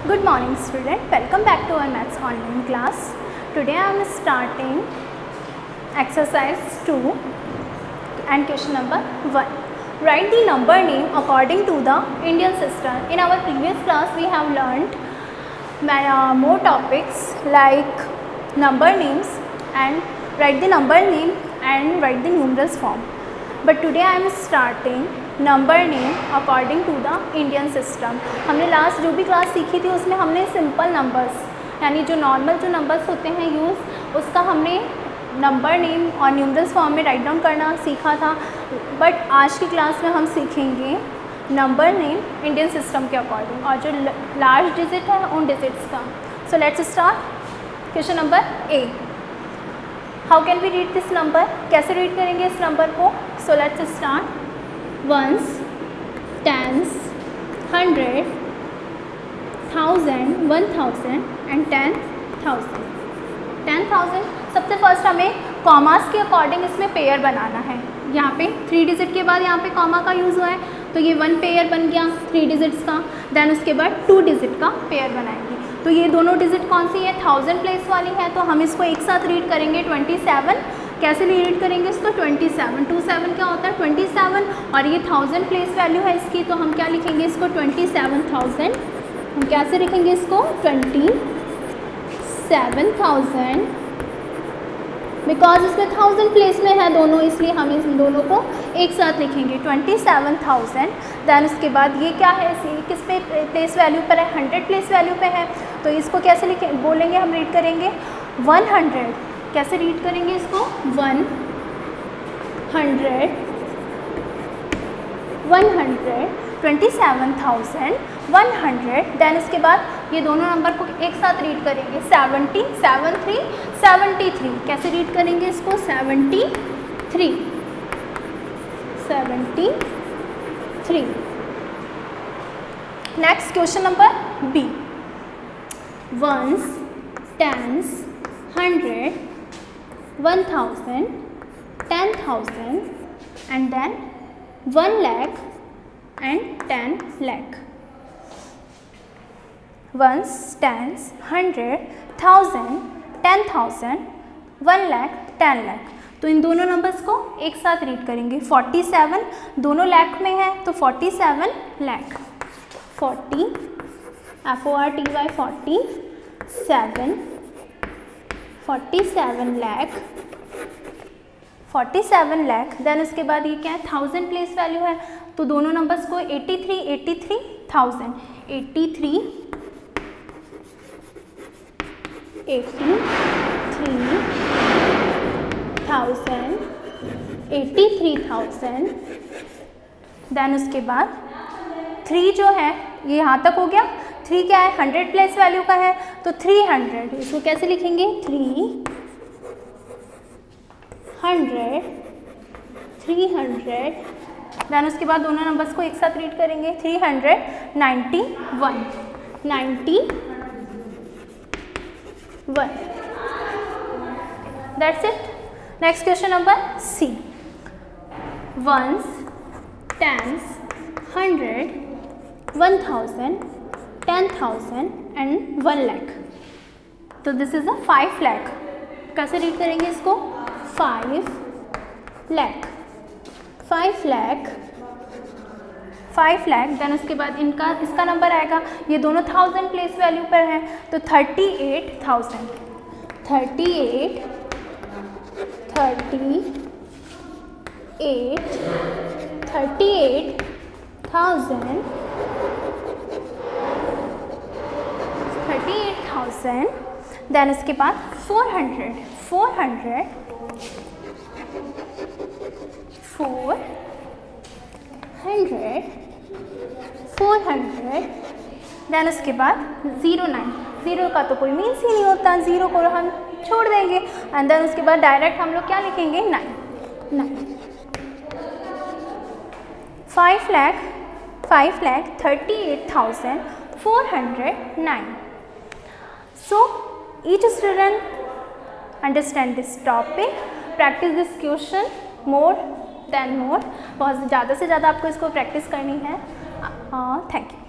Good morning student, welcome back to our maths online class. Today I am starting exercise 2 and question number 1. Write the number name according to the Indian system. In our previous class we have learned more topics like number names and write the number name and write the numerals form. But today I am starting number name according to the Indian system. हमने last जो भी class सीखी थी उसमें हमने simple numbers यानी जो normal जो नंबर्स होते हैं यूज़ उसका हमने नंबर नेम और न्यूमरल्स फॉर्म में राइट डाउन करना सीखा था. बट आज की क्लास में हम सीखेंगे नंबर नेम इंडियन सिस्टम के अकॉर्डिंग और जो लास्ट डिजिट है उन डिजिट्स का. So let's start question number A. How can we read this number, कैसे रीड करेंगे इस नंबर को. So let's start. Ones, tens, 100, 1000, 1000 and 10,000. 10,000 सबसे फर्स्ट हमें कॉमास के अकॉर्डिंग इसमें पेयर बनाना है. यहाँ पे 3 डिजिट के बाद यहाँ पे कॉमा का यूज़ हुआ है तो ये 1 पेयर बन गया 3 डिजिट्स का. देन उसके बाद 2 डिजिट का पेयर बनाएंगे. तो ये दोनों डिजिट कौन सी है, 1000 प्लेस वाली है तो हम इसको एक साथ रीड करेंगे 27. कैसे रीड करेंगे इसको 27. 27 क्या होता है 27 और ये 1000 प्लेस वैल्यू है इसकी तो हम क्या लिखेंगे इसको 27,000. हम कैसे लिखेंगे इसको 27,000 बिकॉज इसमें 1000 प्लेस में है दोनों इसलिए हम इस दोनों को एक साथ लिखेंगे 27,000. दैन उसके बाद ये क्या है किस पे प्लेस वैल्यू पर है 100 प्लेस वैल्यू पे है तो इसको कैसे लिखें बोलेंगे हम रीड करेंगे 100. कैसे रीड करेंगे इसको 100 27,100. देन उसके बाद ये दोनों नंबर को एक साथ रीड करेंगे 70 73 73. कैसे रीड करेंगे इसको 73 73. Next question number B. Ones, tens, 100, 1000, 10,000 and then 1 lakh and 10 lakh. Ones, tens, 100, 1000, 10,000, 1 lakh, 10 lakh. तो इन दोनों नंबर्स को एक साथ रीड करेंगे. 47 दोनों लाख में है तो 47 लाख. 40 FORTY 47 लाख 47 लाख. देन उसके बाद ये क्या है 1000 प्लेस वैल्यू है तो दोनों नंबर्स को 83,000 83,000. देन उसके बाद 3 जो है ये यहाँ तक हो गया. 3 क्या है 100 प्लेस वैल्यू का है तो 300. इसको कैसे लिखेंगे 300 300. देन उसके बाद दोनों नंबर्स को एक साथ रीड करेंगे 391 91. That's it. Next question number C. Ones, tens, 100, 1000, 10,000 and 1 lakh. तो दिस इज अ 5 lakh. कैसे रीड करेंगे इसको 5 lakh 5 lakh. देन उसके बाद इसका नंबर आएगा ये दोनों 1000 प्लेस वैल्यू पर है तो 38,000 38,000 38,000. देन उसके बाद 400 देन उसके बाद 09. 0 का तो कोई मीन्स ही नहीं होता, 0 को हम छोड़ देंगे. एंड देन उसके बाद डायरेक्ट हम लोग क्या लिखेंगे 9. 5 lakh 38,409. So each student understand this topic, practice this question more than more. बहुत ज़्यादा से ज़्यादा आपको इसको प्रैक्टिस करनी है. Thank you.